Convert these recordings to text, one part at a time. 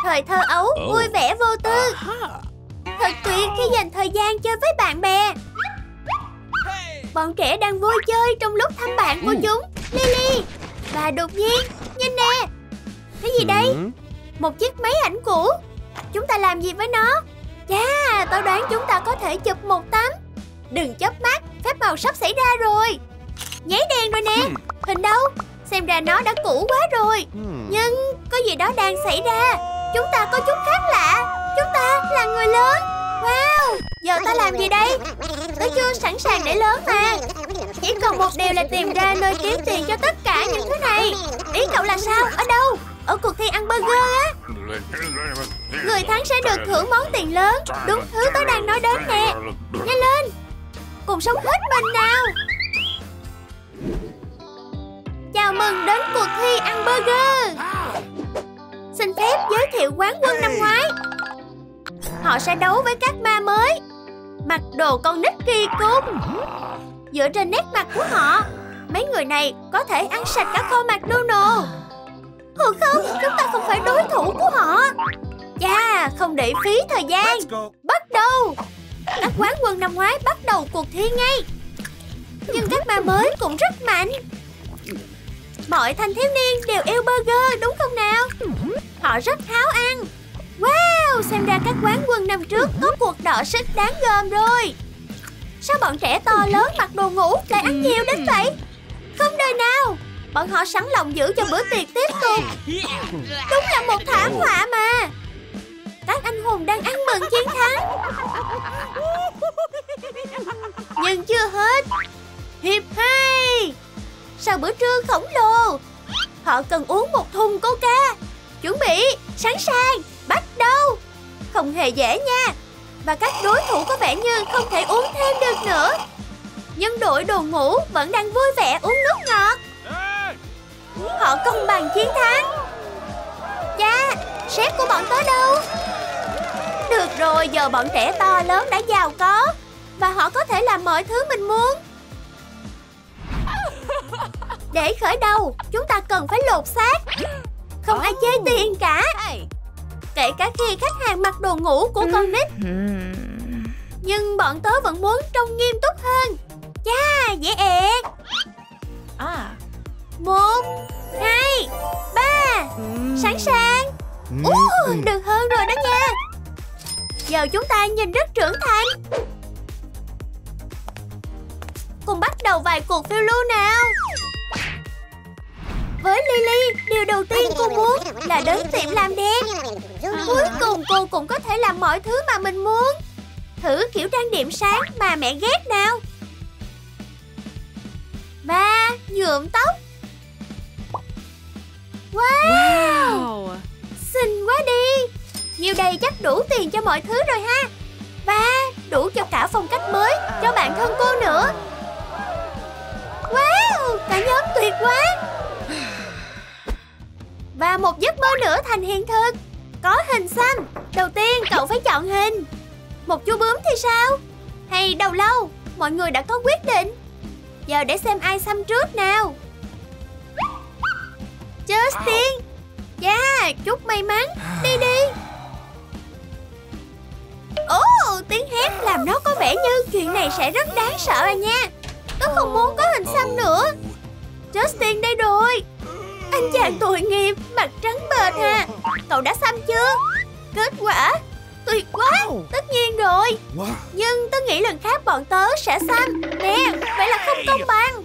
Thời thơ ấu vui vẻ vô tư. Thật tuyệt khi dành thời gian chơi với bạn bè. Bọn trẻ đang vui chơi trong lúc thăm bạn của chúng, Lily. Và đột nhiên, nhìn nè. Cái gì đây? Một chiếc máy ảnh cũ. Chúng ta làm gì với nó? Chà, tôi đoán chúng ta có thể chụp một tấm. Đừng chớp mắt, phép màu sắp xảy ra rồi. Nháy đèn rồi nè. Hình đâu? Xem ra nó đã cũ quá rồi. Nhưng có gì đó đang xảy ra. Chúng ta có chút khác lạ. Chúng ta là người lớn. Wow, giờ ta làm gì đây? Tôi chưa sẵn sàng để lớn mà. Chỉ còn một điều là tìm ra nơi kiếm tiền cho tất cả những thứ này. Ý cậu là sao? Ở đâu? Ở cuộc thi ăn burger á. Người thắng sẽ được thưởng món tiền lớn. Đúng thứ tôi đang nói đến nè. Nhanh lên, cùng sống hết mình nào. Chào mừng đến cuộc thi ăn burger. Xin phép giới thiệu quán quân năm ngoái. Họ sẽ đấu với các ma mới, mặc đồ con nít kỳ cục. Dựa trên nét mặt của họ, mấy người này có thể ăn sạch cả kho McDonald's. Ồ không, chúng ta không phải đối thủ của họ. Chà, không để phí thời gian. Bắt đầu. Các quán quân năm ngoái bắt đầu cuộc thi ngay. Nhưng các ma mới cũng rất mạnh. Mọi thanh thiếu niên đều yêu burger, đúng không nào? Họ rất háo ăn. Wow, xem ra các quán quân năm trước có cuộc đọ sức đáng gờm rồi. Sao bọn trẻ to lớn mặc đồ ngủ lại ăn nhiều đến vậy? Không đời nào. Bọn họ sẵn lòng giữ cho bữa tiệc tiếp tục. Đúng là một thảm họa mà. Các anh hùng đang ăn mừng chiến thắng. Nhưng chưa hết. Hiệp 2. Sau bữa trưa khổng lồ, họ cần uống một thùng Coca. Chuẩn bị, sẵn sàng, bắt đầu. Không hề dễ nha. Và các đối thủ có vẻ như không thể uống thêm được nữa. Nhưng đội đồ ngủ vẫn đang vui vẻ uống nước ngọt. Họ công bằng chiến thắng. Cha, sếp của bọn tớ đâu? Được rồi, giờ bọn trẻ to lớn đã giàu có và họ có thể làm mọi thứ mình muốn. Để khởi đầu, chúng ta cần phải lột xác. Không ai chê tiền cả. Kể cả khi khách hàng mặc đồ ngủ của con nít. Nhưng bọn tớ vẫn muốn trông nghiêm túc hơn. Chà, dễ ẹt. 1, 2, 3. Sẵn sàng. Được hơn rồi đó nha. Giờ chúng ta nhìn rất trưởng thành. Cùng bắt đầu vài cuộc phiêu lưu nào. Với Lily, điều đầu tiên cô muốn là đến tiệm làm đẹp. Cuối cùng cô cũng có thể làm mọi thứ mà mình muốn. Thử kiểu trang điểm sáng mà mẹ ghét nào. Và nhuộm tóc. Wow, xinh quá đi. Nhiêu đây chắc đủ tiền cho mọi thứ rồi ha. Và đủ cho cả phong cách mới cho bạn thân cô nữa. Wow, cả nhóm tuyệt quá. Và một giấc mơ nữa thành hiện thực. Có hình xăm. Đầu tiên cậu phải chọn hình. Một chú bướm thì sao? Hay đầu lâu? Mọi người đã có quyết định. Giờ để xem ai xăm trước nào. Justin. Chúc may mắn. Đi đi. Tiếng hét làm nó có vẻ như chuyện này sẽ rất đáng sợ à nha. Tôi không muốn có hình xăm nữa. Justin đây rồi. Anh chàng tội nghiệp, mặt trắng bệch à. Cậu đã xăm chưa? Kết quả tuyệt quá. Tất nhiên rồi. Nhưng tôi nghĩ lần khác bọn tớ sẽ xăm. Nè, vậy là không công bằng.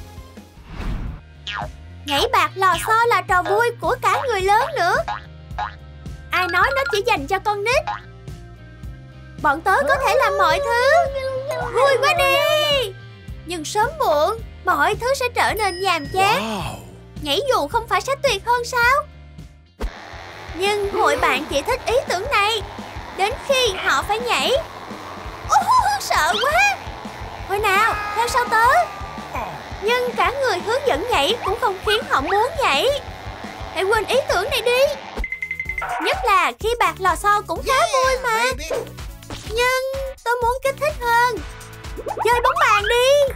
Nhảy bạc lò xo là trò vui của cả người lớn nữa. Ai nói nó chỉ dành cho con nít? Bọn tớ có thể làm mọi thứ. Vui quá đi. Nhưng sớm muộn mọi thứ sẽ trở nên nhàm chán. Nhảy dù không phải sẽ tuyệt hơn sao? Nhưng hội bạn chỉ thích ý tưởng này đến khi họ phải nhảy. Sợ quá. Thôi nào, theo sau tớ. Nhưng cả người hướng dẫn nhảy cũng không khiến họ muốn nhảy. Hãy quên ý tưởng này đi. Nhất là khi bạc lò xo cũng khá vui mà. Nhưng tôi muốn kích thích hơn. Chơi bóng bàn đi.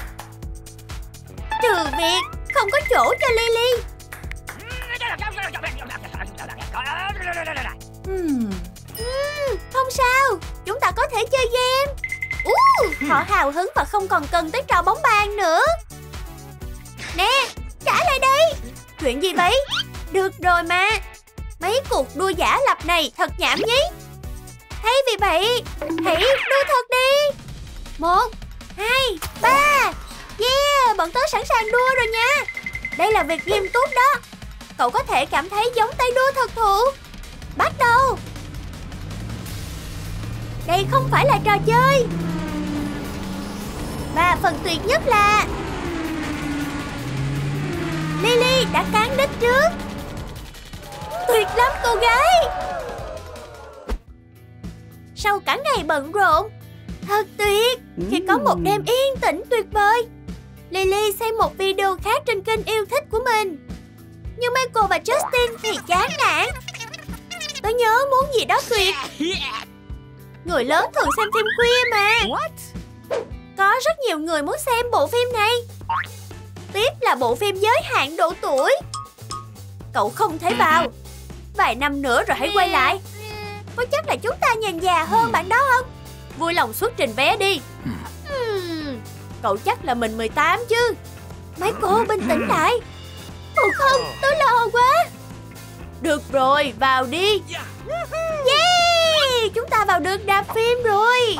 Trừ việc không có chỗ cho Lily. Không sao, chúng ta có thể chơi game. Họ hào hứng và không còn cần tới trò bóng bàn nữa. Nè, trả lại đây. Chuyện gì vậy? Được rồi mà. Mấy cuộc đua giả lập này thật nhảm nhí. Thay vì vậy, hãy đua thật đi. 1, 2, 3. Yeah, bọn tớ sẵn sàng đua rồi nha. Đây là việc nghiêm túc đó. Cậu có thể cảm thấy giống tay đua thật thụ. Bắt đầu. Đây không phải là trò chơi. Và phần tuyệt nhất là Lily đã cán đích trước. Tuyệt lắm cô gái. Sau cả ngày bận rộn, thật tuyệt khi có một đêm yên tĩnh tuyệt vời. Lily xem một video khác trên kênh yêu thích của mình. Nhưng Michael và Justin thì chán nản. Tớ nhớ muốn gì đó tuyệt. Người lớn thường xem phim khuya mà. Có rất nhiều người muốn xem bộ phim này. Tiếc là bộ phim giới hạn độ tuổi. Cậu không thể vào. Vài năm nữa rồi hãy quay lại. Có chắc là chúng ta nhìn già hơn bạn đó không? Vui lòng xuất trình vé đi. Cậu chắc là mình 18 chứ. Michael bình tĩnh lại. Ồ không, tớ lo quá. Được rồi, vào đi. Yeah, chúng ta vào được rạp phim rồi.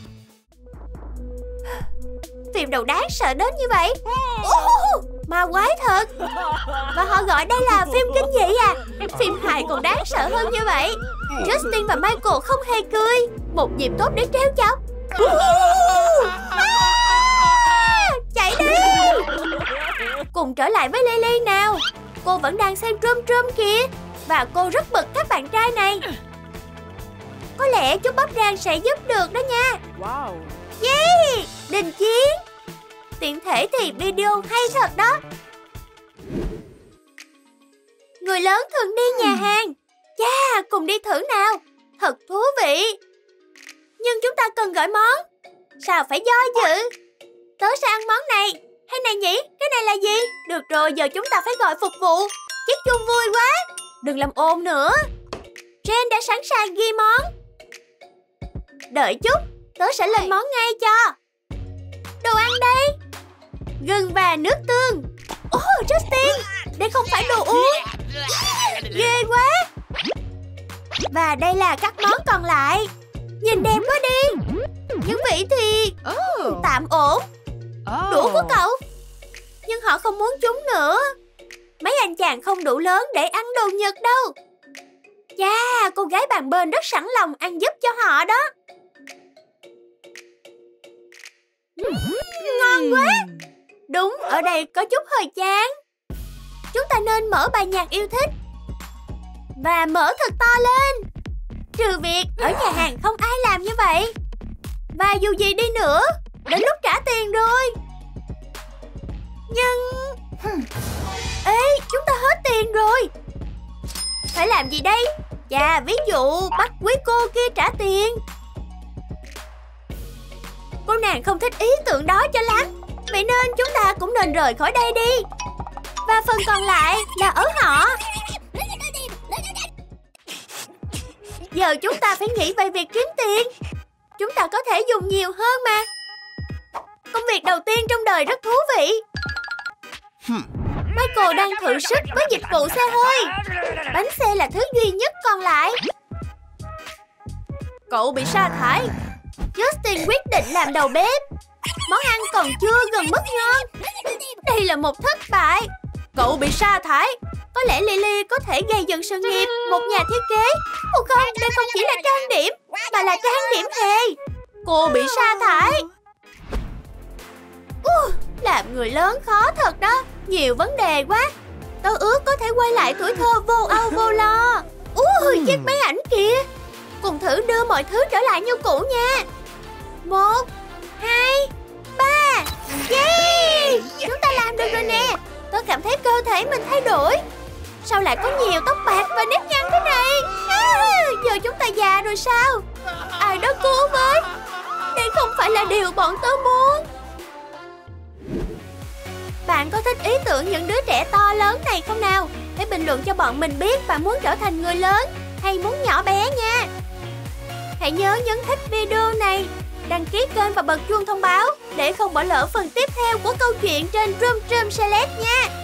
Phim đầu đáng sợ đến như vậy. Ma quái thật. Và họ gọi đây là phim kinh dị à? Phim hài còn đáng sợ hơn như vậy. Justin và Michael không hề cười. Một dịp tốt để trêu chọc. Chạy đi. Cùng trở lại với Lily nào. Cô vẫn đang xem Trum kìa. Và cô rất bực các bạn trai này. Có lẽ chút bắp rang sẽ giúp được đó nha. Yeah, đình chiến. Tiện thể thì video hay thật đó. Người lớn thường đi nhà hàng. Chà, cùng đi thử nào. Thật thú vị. Nhưng chúng ta cần gọi món. Sao phải do dự? Tớ sẽ ăn món này. Hay này nhỉ? Cái này là gì? Được rồi, giờ chúng ta phải gọi phục vụ. Chiếc chuông vui quá. Đừng làm ồn nữa. Jen đã sẵn sàng ghi món. Đợi chút, tớ sẽ lên món ngay cho. Đồ ăn đây. Gừng và nước tương. Justin, đây không phải đồ uống. Ghê quá. Và đây là các món còn lại. Nhìn đẹp quá đi. Nhưng vị thì tạm ổn. Đũa của cậu. Nhưng họ không muốn chúng nữa. Mấy anh chàng không đủ lớn để ăn đồ Nhật đâu. Chà, cô gái bàn bên rất sẵn lòng ăn giúp cho họ đó. Ngon quá. Đúng, ở đây có chút hơi chán. Chúng ta nên mở bài nhạc yêu thích. Và mở thật to lên. Trừ việc ở nhà hàng không ai làm như vậy. Và dù gì đi nữa, đến lúc trả tiền rồi. Nhưng ê, chúng ta hết tiền rồi. Phải làm gì đây? Chà, ví dụ bắt quý cô kia trả tiền. Cô nàng không thích ý tưởng đó cho lắm. Vậy nên chúng ta cũng nên rời khỏi đây đi. Và phần còn lại là ở họ. Giờ chúng ta phải nghĩ về việc kiếm tiền. Chúng ta có thể dùng nhiều hơn mà. Công việc đầu tiên trong đời rất thú vị. Michael đang thử sức với dịch vụ xe hơi. Bánh xe là thứ duy nhất còn lại. Cậu bị sa thải. Justin quyết định làm đầu bếp. Món ăn còn chưa gần mức ngon. Đây là một thất bại. Cậu bị sa thải. Có lẽ Lily có thể gây dựng sự nghiệp một nhà thiết kế. Ồ không, đây không chỉ là trang điểm, mà là trang điểm hề. Cô bị sa thải. Làm người lớn khó thật đó. Nhiều vấn đề quá. Tớ ước có thể quay lại tuổi thơ vô âu vô lo. Chiếc máy ảnh kìa. Cùng thử đưa mọi thứ trở lại như cũ nha. 1, 2, 3. Yeah, chúng ta làm được rồi nè. Tớ cảm thấy cơ thể mình thay đổi. Sao lại có nhiều tóc bạc và nếp nhăn thế này? Giờ chúng ta già rồi sao? Ai đó cứu với. Đây không phải là điều bọn tớ muốn. Bạn có thích ý tưởng những đứa trẻ to lớn này không nào? Hãy bình luận cho bọn mình biết bạn muốn trở thành người lớn. hay muốn nhỏ bé nha. Hãy nhớ nhấn thích video này, đăng ký kênh và bật chuông thông báo để không bỏ lỡ phần tiếp theo của câu chuyện trên Drum Drum Salad nha.